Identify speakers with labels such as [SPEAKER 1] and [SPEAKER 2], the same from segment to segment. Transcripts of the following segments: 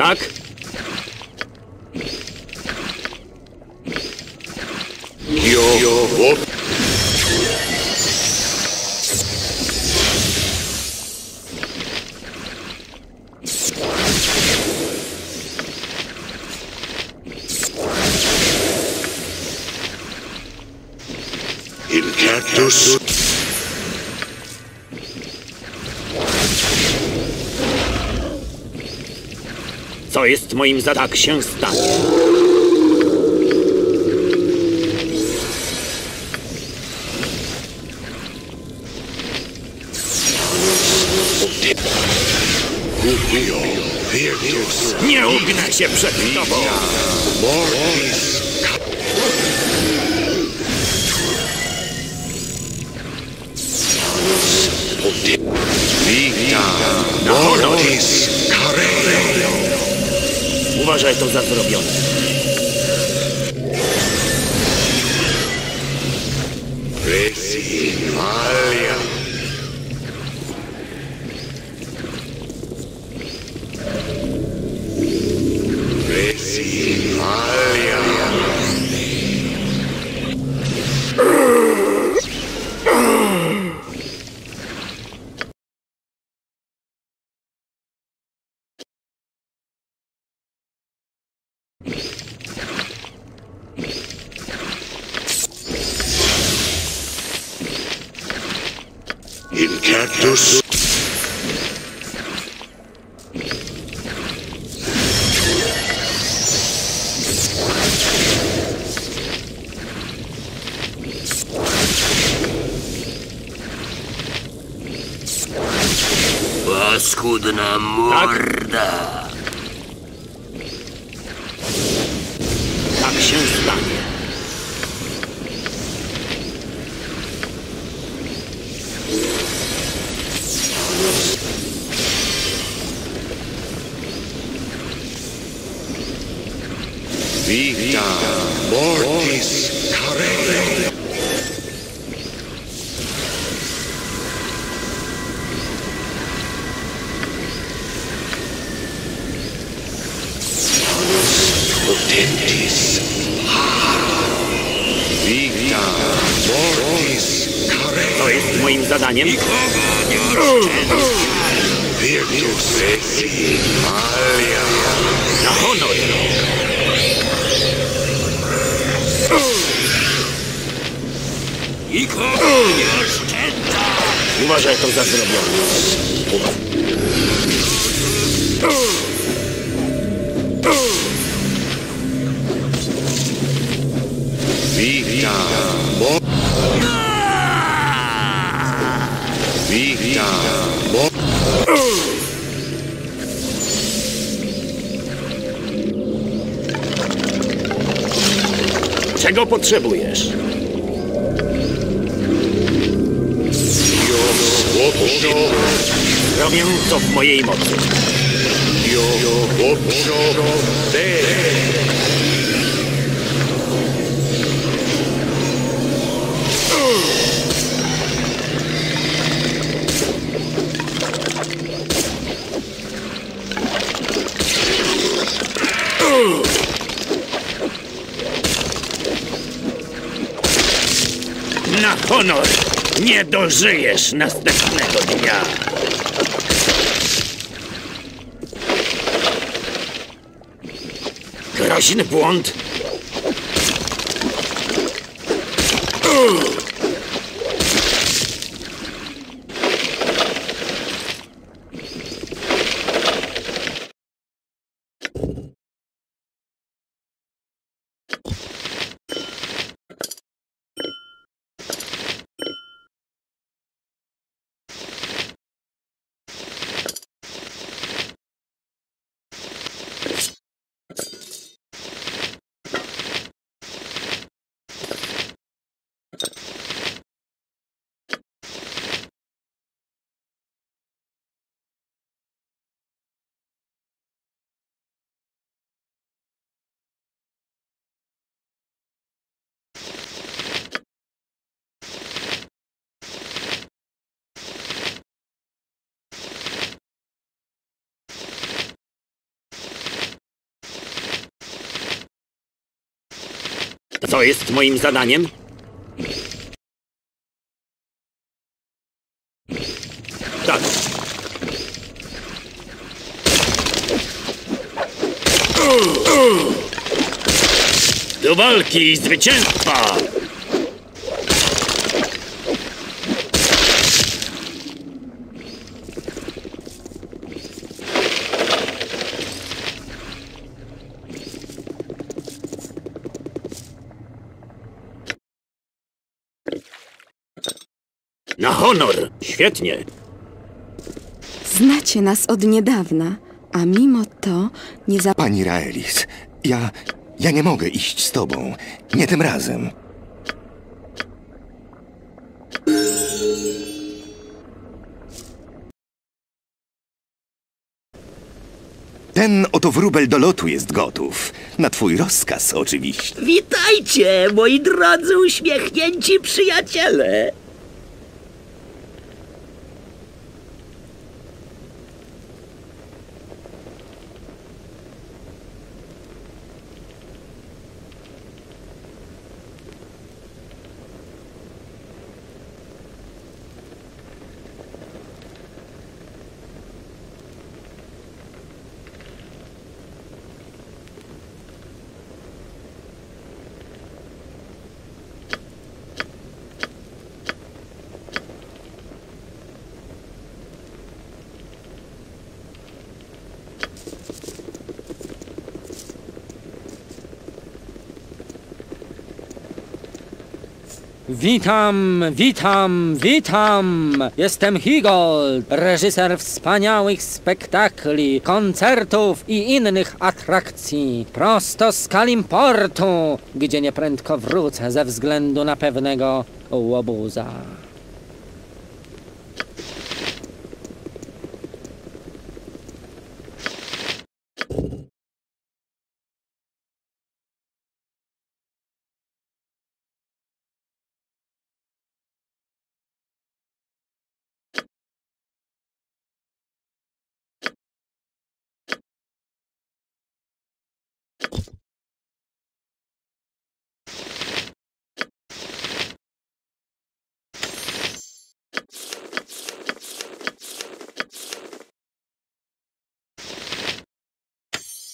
[SPEAKER 1] Tak?
[SPEAKER 2] In cactus.
[SPEAKER 1] Co jest moim zadaniem? Tak się stanie. Nie ugnę się przed tobą! Na honor! Uważaj to za zrobione.
[SPEAKER 2] In cactus.
[SPEAKER 3] Paskudna morda.
[SPEAKER 1] Tak się stanie.
[SPEAKER 2] Vita mortis carere. Potentis. Vita mortis carere.
[SPEAKER 1] To jest moim zadaniem.
[SPEAKER 2] Virtus esi alia.
[SPEAKER 1] Na honor!
[SPEAKER 3] I kogo nie oszczędza!
[SPEAKER 1] Uważaj to za zrobione.
[SPEAKER 2] Vita mortis. Vita mortis.
[SPEAKER 1] Czego potrzebujesz? Robię co w mojej mocy. Na honor! Nie dożyjesz następnego dnia! Groźny błąd! Co jest moim zadaniem? Tak. Do walki i zwycięstwa! Na honor! Świetnie!
[SPEAKER 4] Znacie nas od niedawna, a mimo to nie za...
[SPEAKER 5] Pani Raelis, ja nie mogę iść z tobą. Nie tym razem. Ten oto wróbel do lotu jest gotów. Na twój rozkaz, oczywiście.
[SPEAKER 3] Witajcie, moi drodzy uśmiechnięci przyjaciele!
[SPEAKER 6] Witam, witam, witam! Jestem Higold, reżyser wspaniałych spektakli, koncertów i innych atrakcji. Prosto z Kalimportu, gdzie nieprędko wrócę ze względu na pewnego łobuza.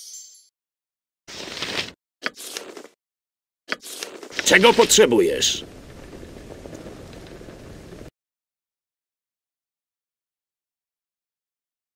[SPEAKER 1] Czego potrzebujesz?